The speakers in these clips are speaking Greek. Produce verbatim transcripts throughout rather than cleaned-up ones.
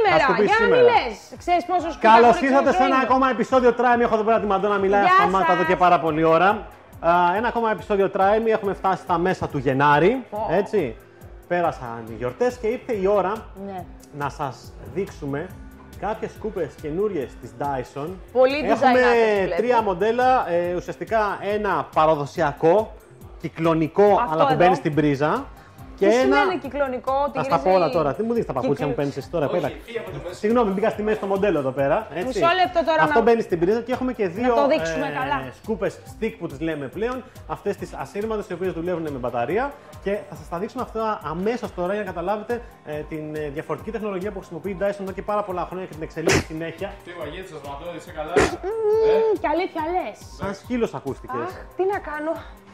σήμερα, για να μην λες. Ξέρεις πόσο σκούτα. Καλώς ήρθατε σε ένα ακόμα επεισόδιο Try Me. Έχω εδώ πέρα τη Μαντώ να μιλάει αυτόματα εδώ και πάρα πολλή ώρα. Uh, ένα ακόμα επεισόδιο Try Me. Έχουμε φτάσει στα μέσα του Γενάρη. Oh. Έτσι. Πέρασαν οι γιορτές και ήρθε η ώρα ναι. να σας δείξουμε κάποιες σκούπες καινούριες της Dyson. Πολύ Έχουμε τρία μοντέλα. Ε, ουσιαστικά ένα παραδοσιακό, κυκλονικό, αυτό αλλά που μπαίνει στην πρίζα. Και τι ένα... σημαίνει κυκλονικό, τι θα στα πω όλα τώρα. Τι μου δίνεις τα παπούτσια μου παίρνεις εσύ τώρα. Πέρα. Συγγνώμη, μπήκα στη μέση στο μοντέλο εδώ πέρα. Μισό λεπτό τώρα. Αυτό να... μπαίνει στην πρίζα και έχουμε και δύο ε, σκούπες stick που τις λέμε πλέον. Αυτές τις ασύρματες οι οποίες δουλεύουν με μπαταρία. Και θα σας τα δείξουμε αυτό αμέσως τώρα για να καταλάβετε ε, την ε, διαφορετική τεχνολογία που χρησιμοποιεί η Dyson εδώ και πάρα πολλά χρόνια και την εξελίσσει συνέχεια. Τι βαγγέλη σας Μαντώ, είσαι καλά. Και αλήθεια λες. Σαν σκύλος ακούστηκες. Τι να κάνω.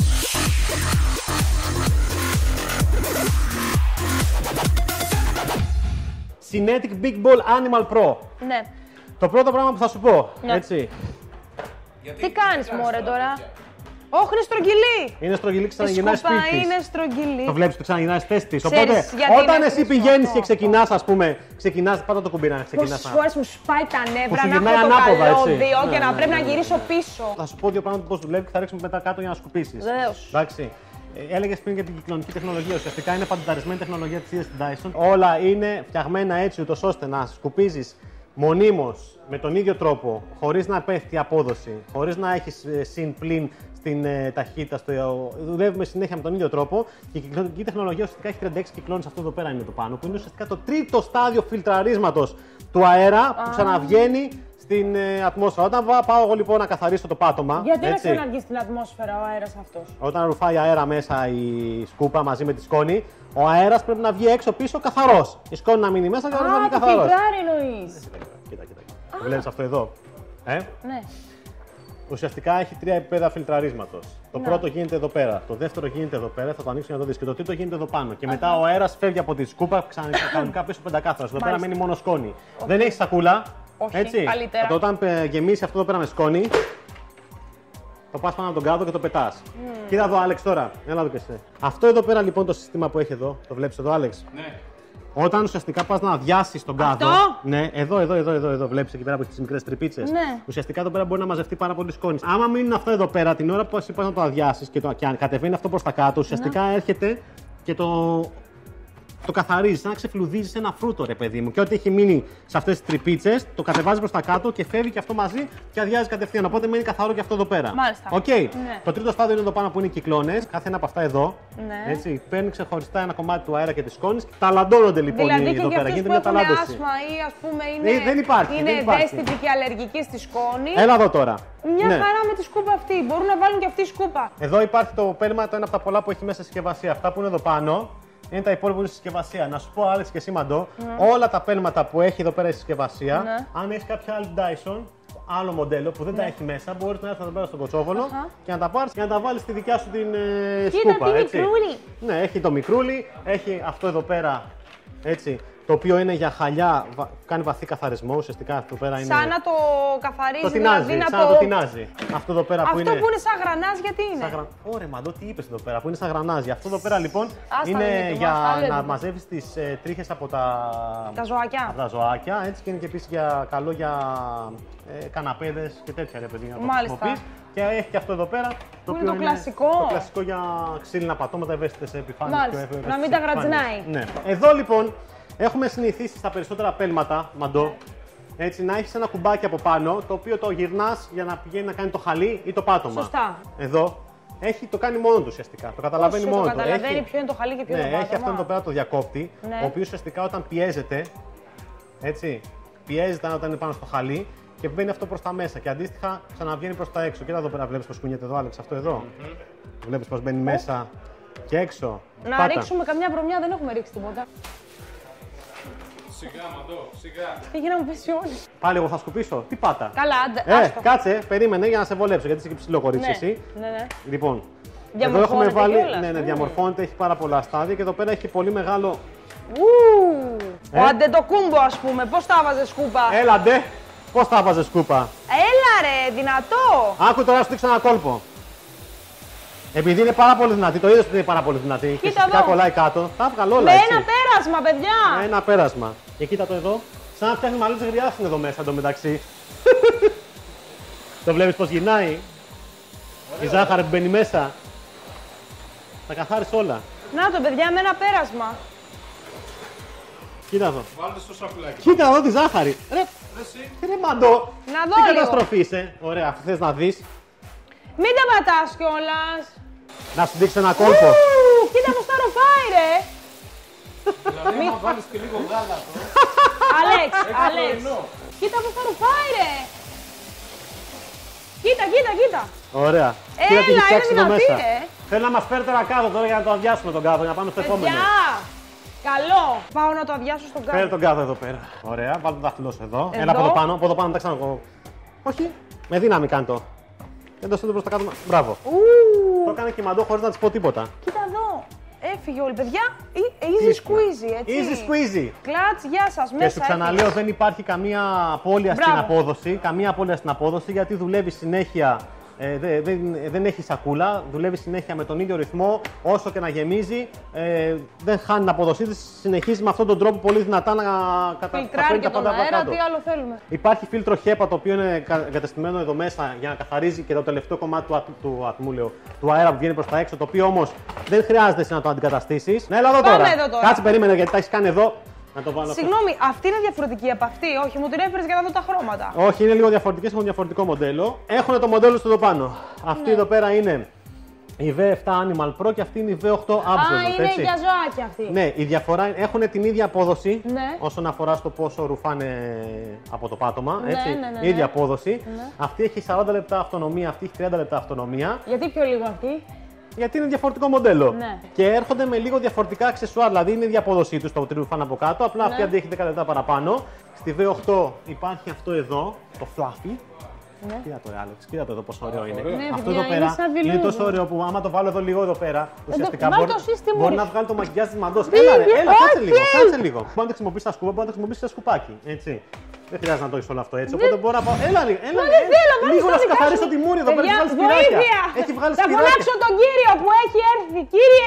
Cinetic Big Ball Animal Pro. Ναι. Το πρώτο πράγμα που θα σου πω, ναι. έτσι. Τι κάνεις μωρέ τώρα. Όχι, είναι στρογγυλή. Είναι στρογγυλή και ξαναγυρνάει σπίτι της. Είναι στρογγυλή. Το βλέπεις, το ξαναγυρνάει στη θέση της. Οπότε, όταν εσύ πηγαίνεις και ξεκινάς, ας πούμε, ξεκινάς, πάτα το κουμπί να ξεκινάς. Πόσες φορές μου σπάει τα νεύρα να έχω το καλώδιο και να πρέπει να γυρίσω πίσω. Θα σου πω δύο πράγματα πώς δουλεύει και θα ρίξουμε μετά κάτω για να σκουπίσεις. Βεβαίως. Εντάξει. Έλεγες πριν για την κυκλονική τεχνολογία. Ουσιαστικά είναι παντεταρισμένη τεχνολογία της ίδιας της Dyson. Όλα είναι φτιαγμένα έτσι ούτως ώστε να σκουπίζεις μονίμως με τον ίδιο τρόπο, χωρίς να πέφτει η απόδοση, χωρίς να έχεις συν πλην στην ε, ταχύτητα. Στο... Δουλεύουμε συνέχεια με τον ίδιο τρόπο και η κυκλονική τεχνολογία ουσιαστικά έχει τριάντα έξι κυκλώνες. Αυτό εδώ πέρα είναι το πάνω, που είναι ουσιαστικά το τρίτο στάδιο φιλτραρίσματος του αέρα που ξαναβγαίνει στην ε, ατμόσφαιρα. Όταν πάω εγώ λοιπόν να καθαρίσω το πάτωμα. Γιατί να ξαναβγεί στην ατμόσφαιρα ο αέρας αυτός. Όταν ρουφάει αέρα μέσα η σκούπα μαζί με τη σκόνη, ο αέρας πρέπει να βγει έξω πίσω καθαρός. Η σκόνη να μείνει μέσα και να βγει καθαρός. Α, φιλτράρει εννοείς. Κοίτα, κοίτα. Το βλέπεις αυτό εδώ. Ε? Ναι. Ουσιαστικά έχει τρία επίπεδα φιλτραρίσματος. Το ναι. πρώτο γίνεται εδώ πέρα, το δεύτερο γίνεται εδώ πέρα, θα το ανοίξω για να το δεις. Και το τρίτο γίνεται εδώ πάνω. Και μετά ο αέρας φεύγει από τη σκούπα κανονικά πίσω πεντακάθαρος. Εδώ πέρα μένει μόνο σκόνη. Okay. Δεν έχει σακούλα. Όχι, έτσι. Καλύτερα. Το όταν γεμίσει αυτό εδώ πέρα με σκόνη, το πας πάνω από τον κάδο και το πετάς. Mm. Κοίτα εδώ, Άλεξ, τώρα. Έλα εδώ και εσύ. Αυτό εδώ πέρα λοιπόν το σύστημα που έχει εδώ, το βλέπεις εδώ, Άλεξ. Ναι. Όταν ουσιαστικά πας να αδειάσεις τον κάδο. Αυτό? Ναι, εδώ, εδώ, εδώ, εδώ, εδώ. Βλέπεις εκεί πέρα που έχει τις μικρές τρυπίτσες. Ναι. Ουσιαστικά εδώ πέρα μπορεί να μαζευτεί πάρα πολύ σκόνη. Άμα μείνουν αυτό εδώ πέρα, την ώρα που εσύ πας να το αδειάσεις και, το, και κατεβαίνει αυτό προς τα κάτω, ουσιαστικά ναι. έρχεται και το. Το καθαρίζει, σαν να ξεφλουδίζει ένα φρούτο, ρε παιδί μου. Και ό,τι έχει μείνει σε αυτές τις τρυπίτσες, το κατεβάζει προς τα κάτω και φεύγει και αυτό μαζί και αδειάζει κατευθείαν. Οπότε μένει καθαρό και αυτό εδώ πέρα. Μάλιστα. Okay. Ναι. Το τρίτο στάδιο είναι εδώ πάνω που είναι οι κυκλώνες. Κάθε ένα από αυτά εδώ. Ναι. Έτσι, παίρνει ξεχωριστά ένα κομμάτι του αέρα και της σκόνης. Ταλαντώνονται λοιπόν δηλαδή εδώ πέρα. Γίνεται μια ταλάντωση. Άσμα ή ας πούμε είναι, ε, δεν υπάρχει, είναι δεν υπάρχει. ευαίσθητη και αλλεργική στη σκόνη. Έλα εδώ τώρα. Μια ναι. χαρά με τη σκούπα αυτή. Μπορούν να βάλουν και αυτή η σκούπα. Εδώ υπάρχει το πέλμα, το ένα από τα πολλά που έχει μέσα συσκευασία. Αυτά που είναι εδώ πάνω. Είναι τα υπόλοιπα που είναι στη συσκευασία. Να σου πω, Άλεξ και εσύ Μαντώ, mm. όλα τα πέλματα που έχει εδώ πέρα η συσκευασία, mm. αν έχει κάποια άλλη Dyson, άλλο μοντέλο που δεν mm. τα έχει μέσα, μπορεί να έρθει εδώ πέρα στον κοτσόβολο uh-huh. και να τα πάρει και να τα βάλει στη δικιά σου την ε, σκούπα. Κοίτα, έτσι. Μικρούλι. Ναι, έχει το μικρούλι, έχει αυτό εδώ πέρα. Έτσι, το οποίο είναι για χαλιά, κάνει βαθύ καθαρισμό. Ουσιαστικά αυτό πέρα είναι. Σαν να το καθαρίζει, το τεινάζει, δηλαδή σαν να το... το τεινάζει. Αυτό εδώ πέρα αυτό που είναι. Αυτό που είναι σαν γρανάζ, γιατί είναι. Γρα... Ωραία, Μαντώ, τι είπες εδώ πέρα, που είναι σαν γρανάζι. Αυτό εδώ πέρα λοιπόν Άστα είναι είναι για μας, να μαζεύεις τις ε, τρίχες από τα... τα ζωάκια. Από τα ζωάκια. Έτσι και είναι και επίσης για... καλό για ε, καναπέδες και τέτοια ρε παιδί. Μάλιστα. Και έχει και αυτό εδώ πέρα. Το που οποίο είναι το κλασικό. Είναι το κλασικό για ξύλινα πατώματα ευαίσθητες επιφάνειες. Μάλιστα. Να μην τα γρατζινάει. Ναι. Εδώ λοιπόν έχουμε συνηθίσει στα περισσότερα πέλματα, Μαντώ, έτσι, να έχεις ένα κουμπάκι από πάνω, το οποίο το γυρνάς για να πηγαίνει να κάνει το χαλί ή το πάτωμα. Σωστά. Εδώ έχει, το κάνει μόνο του ουσιαστικά. Το καταλαβαίνει Όσο μόνο το του. καταλαβαίνει έχει... ποιο είναι το χαλί και ποιο ναι, είναι το πάτωμα. Έχει αυτόν εδώ πέρα το διακόπτη, ναι. ο οποίος ουσιαστικά όταν πιέζεται, έτσι, πιέζεται όταν είναι πάνω στο χαλί και μπαίνει αυτό προς τα μέσα και αντίστοιχα ξαναβγαίνει προς τα έξω. Κοίτα εδώ πέρα, βλέπεις πως κουνιέται εδώ, Άλεξ, αυτό εδώ. Mm-hmm. Βλέπεις πως μπαίνει μέσα και έξω. Να Πάτα. ρίξουμε καμιά βρωμιά, δεν έχουμε ρίξει τίποτα. Σιγά, Μαντώ, σιγά. Πήγε να μου πέσει όλοι. Πάλι εγώ θα σκουπίσω. Τι πάτα. Καλά, άντε. Ε, κάτσε, περίμενε για να σε βολέψω γιατί είσαι και ψηλό κορίτσι ναι, εσύ. Ναι, ναι. Λοιπόν, εδώ έχουμε βάλει. Ναι, ναι, διαμορφώνεται, έχει πάρα πολλά στάδια και εδώ πέρα έχει πολύ μεγάλο. Ου, ε? Ο Αντετοκούμπο, ας πούμε, πώς τα βάζε σκούπα. Έλα ντε, πώς τα βάζε σκούπα. Έλα ρε, δυνατό. Άκου τώρα να σου δείξω ένα κόλπο. Επειδή είναι πάρα πολύ δυνατή, το είδες ότι είναι πάρα πολύ δυνατή. Κοίτα και φυσικά κολλάει κάτω. Τα βγάλω όλα. Με έτσι. ένα πέρασμα, παιδιά. Με ένα πέρασμα. Και κοίτα το εδώ, Σαν να φτιάχνει μαλλίτες γριάσουν εδώ μέσα εντωμεταξύ. Το βλέπεις πως γυρνάει. Η ζάχαρη που μπαίνει μέσα. Τα καθάρισε όλα. Να το παιδιά, με ένα πέρασμα. Κοίτα εδώ. Βάλτε στο σακουλάκι. Κοίτα εδώ τη ζάχαρη. Ρε, Εσύ. ρε μαντό. Να δω Τι λίγο. καταστροφή είσαι. Ωραία, αυτό θες να δεις. Μην τα πατάς κιόλας. Να σου δείξω ένα κόλπο. Ου, κοίτα πως τα ροφάει ρε. Δηλαδή, άμα βάλεις και λίγο γάλατο. Αλέξ, Έχει Αλέξ. πρωινό. Κοίτα πως τα ροφάει ρε. Κοίτα, κοίτα, κοίτα. Ωραία. Έλα, Κοίτα τι έχει είναι φτιάξει εδώ δυνατή, μέσα. ρε. Θέλω να μας φέρει τώρα κάτω τώρα για να το αδειάσουμε τον κάδο, για να πάμε στο επόμενο. Παιδιά, καλό. Πάω να το αδειάσω στον Φέρε κάτω. τον κάδο εδώ πέρα. Ωραία, βάλτε το δάχτυλό σου εδώ. Εδώ. Έλα από εδώ πάνω, από εδώ πάνω, τα ξανακώ. Όχι, με δύναμη κάνει το. Δεν το στέλνω προς τα κάτω. Μπράβο. Ου, Το έκανε και μαντό χωρίς να της πω τίποτα. κοίτα εδώ. Έφυγε όλη, παιδιά. Ε, Easy squeezy, έτσι. Easy squeezy. Κλατς, γεια σας, μέσα. Και σου ξαναλέω, έφυγες. δεν υπάρχει καμία απώλεια στην Μπράβο. απόδοση. Καμία απώλεια στην απόδοση γιατί δουλεύει συνέχεια. Ε, δε- δεν, δεν έχει σακούλα, δουλεύει συνέχεια με τον ίδιο ρυθμό, όσο και να γεμίζει, ε, δεν χάνει την αποδοσή της, συνεχίζει με αυτόν τον τρόπο πολύ δυνατά να κατα... Φιλτράρει καταφέρει και τα τον πάντα από αέρα, κάτω. τι άλλο θέλουμε. Υπάρχει φίλτρο χέπα το οποίο είναι κα- εγκατεστημένο εδώ μέσα για να καθαρίζει και το τελευταίο κομμάτι του, ατ- του, ατμού, λέω, του αέρα που βγαίνει προς τα έξω, το οποίο όμως δεν χρειάζεται εσύ να το αντικαταστήσεις. Ναι, έλα εδώ Πάμε τώρα. εδώ τώρα. Κάτσε, περίμενε γιατί τα έχεις κάνει εδώ. Να το βάλω. Συγγνώμη, αυτή είναι διαφορετική από αυτή. Όχι, μου την έφερες για να δω τα χρώματα. Όχι, είναι λίγο διαφορετικές, έχουν διαφορετικό μοντέλο. Έχουν το μοντέλο στο εδώ πάνω. Αυτή εδώ πέρα είναι η βι επτά Animal Pro και αυτή είναι η βι οκτώ Α, Absolute. είναι έτσι. για ζωάκια αυτή. Ναι, η διαφορά είναι έχουν την ίδια απόδοση Ναι. όσον αφορά στο πόσο ρουφάνε από το πάτωμα. Ναι, έτσι. ναι, ναι, ναι. Η ίδια απόδοση. Ναι. Αυτή έχει σαράντα λεπτά αυτονομία, αυτή έχει τριάντα λεπτά αυτονομία. Γιατί πιο λίγο αυτή. Γιατί είναι διαφορετικό μοντέλο. Ναι. Και έρχονται με λίγο διαφορετικά αξεσουάρ. Δηλαδή είναι η ίδια απόδοσή του, το ότι ρουφάνε από κάτω. Απλά αυτή Ναι. αντέχει δέκα λεπτά παραπάνω. Στη βι οκτώ υπάρχει αυτό εδώ, το fluffy. Ναι. Κοίτα το, ρε, Άλεξ, κοίτα το εδώ πόσο ωραίο είναι. Ναι, Αυτό παιδιά, εδώ πέρα είναι σαν είναι βιλούδι. τόσο ωραίο που άμα το βάλω εδώ λίγο εδώ πέρα, ουσιαστικά βάλ' μπορεί, το εσύ στη μπορεί μούρη να σου. βγάλει το μαγιάζ τη μαντός. Πήγε, Έλα, ρε, έλα, κάτσε όχι. λίγο, κάτσε λίγο. Μπορεί να το χρησιμοποιήσει στα σκούπα, μπορεί να το χρησιμοποιήσει σε σκουπάκι. Έτσι. Δεν χρειάζεται να το έχει όλο αυτό έτσι. Οπότε μπορώ να πάω. Έλα, ρε, έλα, Μα ρε, δεν θέλω, βάλε λίγο στα να σου δικά καθαρίσω σου. τη μούρη εδώ πέρα. Παιδιά, Έχει βγάλει σπυράκια. βοήθεια! Έχει βγάλει Θα σπυράκια. φωνάξω τον κύριο που έχει έρθει. Κύριε!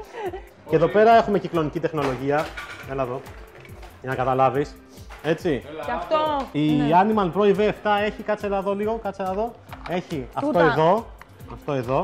Και εδώ πέρα έχουμε κυκλονική τεχνολογία. Έλα εδώ. Για να καταλάβει. Έτσι. Και αυτό. Η Animal Pro η βι επτά έχει, κάτσε να δω λίγο, κάτσε να δω. Έχει αυτό Τούτα. εδώ, αυτό εδώ.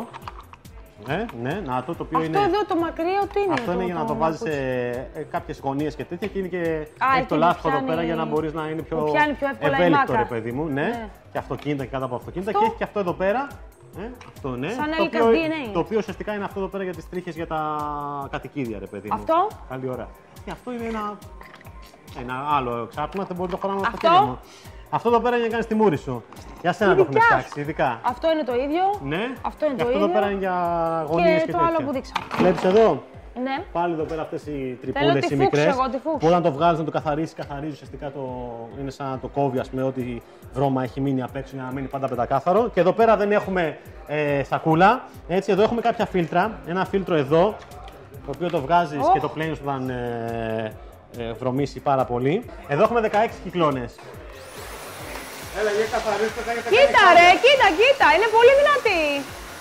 Ναι, ναι, να το, το οποίο Αυτό είναι. εδώ το μακρύ, τι είναι. Αυτό είναι για να το βάζει σε ε, κάποιε γωνίε και τέτοια και είναι και έχει εκεί το που λάστιχο εδώ πιάνει- πέρα για να μπορεί να είναι πιο, που πιάνει πιο εύκολα η ευέλικτο, μάκα. ρε παιδί μου. Ναι. Ναι. Και αυτοκίνητα και κάτω από αυτοκίνητα. Αυτό. Και έχει και αυτό εδώ πέρα. Ε, αυτό ναι. Σαν το, Έλικας οποίο, ντι εν έι. το οποίο ουσιαστικά είναι αυτό εδώ πέρα για τι τρίχε για τα κατοικίδια, ρε παιδί μου. Αυτό. Καλή ώρα. Και αυτό είναι ένα, ένα άλλο εξάρτημα, δεν μπορεί να το χωράμε στο Αυτό. χέρι μου. Αυτό εδώ πέρα είναι για να κάνει τη μούρη σου. Για σένα το έχουμε δικιά σου. φτιάξει, ειδικά. Αυτό είναι το ίδιο. Ναι. Αυτό είναι Και το αυτό εδώ ίδιο. πέρα είναι για γωνίες και, Και το τέτοια. άλλο που δείξαμε. Βλέπεις εδώ. Ναι. Πάλι εδώ πέρα αυτές οι Θέλω τρυπούλες τη οι φούξ μικρές. εγώ, τη φούξ. Που όταν το βγάλεις να το καθαρίσεις, καθαρίζει ουσιαστικά το. Είναι σαν να το κόβει, ας πούμε, ό,τι βρώμα έχει μείνει απ' έξω για να μείνει πάντα πεντακάθαρο. Και εδώ πέρα δεν έχουμε ε, σακούλα. Έτσι, εδώ έχουμε κάποια φίλτρα. Ένα φίλτρο εδώ, το οποίο το βγάζεις Oh. και το πλένεις όταν ε, ε, βρωμίσει πάρα πολύ. Εδώ έχουμε δεκαέξι κυκλώνες. Έλα, για καθαρίστε τα για τα Κοίτα ρε, κοίτα, κοίτα. Είναι πολύ δυνατή.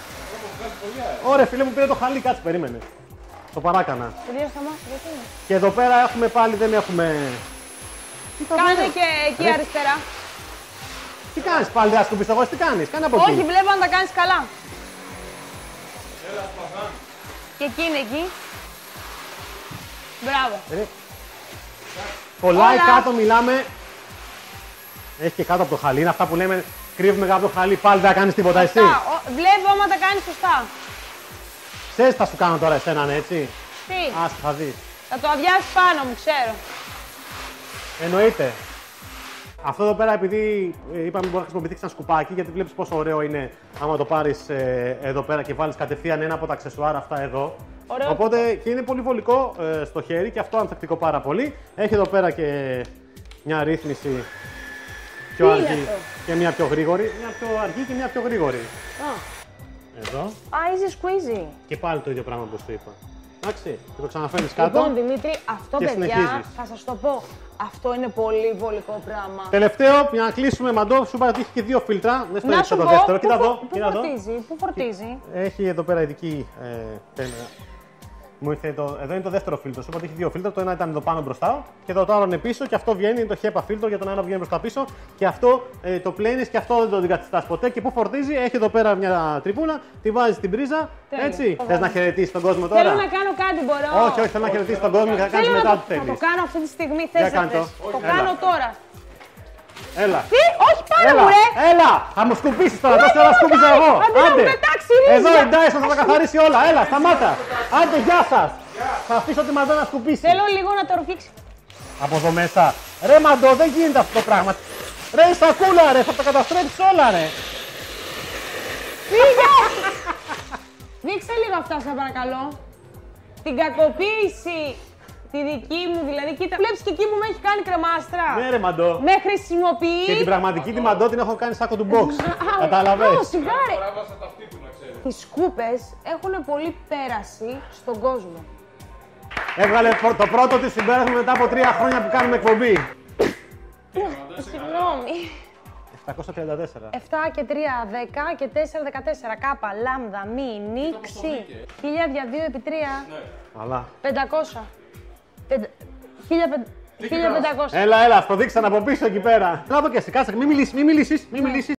Ωραία, φίλε μου, πήρε το χαλί, κάτσε, περίμενε. Το παράκανα. Παιδιά, σταμάτα, γιατί είναι. Και εδώ πέρα έχουμε πάλι, δεν έχουμε. Τι θα Κάνε βγάλω? και εκεί Ρε, αριστερά. Τι κάνεις πάλι, δεν ασκουμπείς εγώ, τι κάνεις, κάνε από Όχι, εκεί. βλέπω να τα κάνεις καλά. Έλα, σπαθάν. Και εκεί είναι εκεί. Μπράβο. Ρε. Κολλάει Όλα. κάτω, μιλάμε. Έχει και κάτω από το χαλί, είναι αυτά που λέμε κρύβουμε κάτω από το χαλί, πάλι δεν θα κάνεις τίποτα εσύ. Σωστά. Ο- Βλέπω άμα τα κάνεις σωστά. Ξέρεις τι θα σου κάνω τώρα εσένα, ναι, έτσι. Τι, Ας θα δεις. θα το αδειάσεις πάνω μου, ξέρω. Εννοείται. Αυτό εδώ πέρα, επειδή ε, είπαμε μπορεί να χρησιμοποιηθεί σαν σκουπάκι, γιατί βλέπεις πόσο ωραίο είναι άμα το πάρεις ε, εδώ πέρα και βάλεις κατευθείαν ένα από τα αξεσουάρ αυτά εδώ. Ωραίο. Οπότε και είναι πολύ βολικό ε, στο χέρι και αυτό ανθεκτικό πάρα πολύ. Έχει εδώ πέρα και μια ρύθμιση πιο Τι είναι αργή αυτό? και μια πιο γρήγορη. Μια πιο αργή και μια πιο γρήγορη. Α, Εδώ. Α, easy squeezy. Και πάλι το ίδιο πράγμα που σου είπα. Εντάξει, και το ξαναφέρνεις κάτω. Λοιπόν, Δημήτρη, αυτό και παιδιά, συνεχίζεις. θα σας το πω. Αυτό είναι πολύ βολικό πράγμα. Τελευταίο, για να κλείσουμε μαντό, σου είπα ότι έχει και δύο φίλτρα. Δεν στο Να έχεις σου το πω, δεύτερο. πού, Κοίτα φο- εδώ. πού Κοίτα εδώ. φορτίζει, πού φορτίζει. Έχει εδώ πέρα ειδική ε, πένα. Μου ήρθε το, εδώ είναι το δεύτερο φίλτρο. Σου είπα ότι έχει δύο φίλτρα. Το ένα ήταν εδώ πάνω μπροστά και το άλλο είναι πίσω. Και αυτό βγαίνει, είναι το χέπα φίλτρο για τον ένα βγαίνει μπροστά πίσω. Και αυτό ε, το πλένει και αυτό δεν το αντικαθιστά ποτέ. Και που φορτίζει, έχει εδώ πέρα μια τρυπούλα, τη βάζει στην πρίζα. Τέλεια. Έτσι. Θε να χαιρετήσει τον κόσμο τώρα? Θέλω να κάνω κάτι, μπορώ. Όχι, όχι, θέλω να χαιρετήσει τον κόσμο και θα κάνει μετά το, τι θέλει. θα το κάνω αυτή τη στιγμή, θες κάνε το. Το Έλα. κάνω τώρα. Έλα. Τι, όχι πάνω Έλα, μου, ρε. έλα, θα μου σκουπίσει τώρα, Όχι, τόση ώρα δεν σκούπιζα κάνει. εγώ. Αντί να μου πετάξει ρύζια. Εδώ η Dyson θα τα καθαρίσει όλα. Έλα, σταμάτα. Άντε, γεια σας. Θα αφήσω τη Μαντώ να σκουπίσει. Θέλω λίγο να το ρουφήξει. Από εδώ μέσα. Ρε Μαντώ, δεν γίνεται αυτό το πράγμα. Ρε η σακούλα, ρε, θα τα καταστρέψεις όλα, ρε. Φύγε! Δείξε λίγο αυτά, σε παρακαλώ. Την κακοποίηση τη δική μου, δηλαδή, κοίτα, βλέπεις και εκεί που με έχει κάνει κρεμάστρα. Ναι, ρε Μαντώ. Με χρησιμοποιεί. Και την πραγματική τη Μαντώ την έχω κάνει σάκο του box. Κατάλαβες. Ω, σιγάρε. Οι σκούπες έχουν πολύ πέραση στον κόσμο. Έβγαλε το πρώτο της συμπέρασμα μετά από τρία χρόνια που κάνουμε εκπομπή. Συγγνώμη. επτακόσια τριάντα τέσσερα. επτά και τρία, δέκα και τέσσερα, δεκατέσσερα. Κάπα, λάμδα, μη, νίξη. χίλια δύο επί τρία. Αλλά. πεντακόσια. χίλια πεντακόσια. Έλα, έλα, στο δείξαν από πίσω εκεί πέρα. Να δω και εσύ, κάτσε, μη μιλήσεις, μη μιλήσεις, μη μιλήσεις.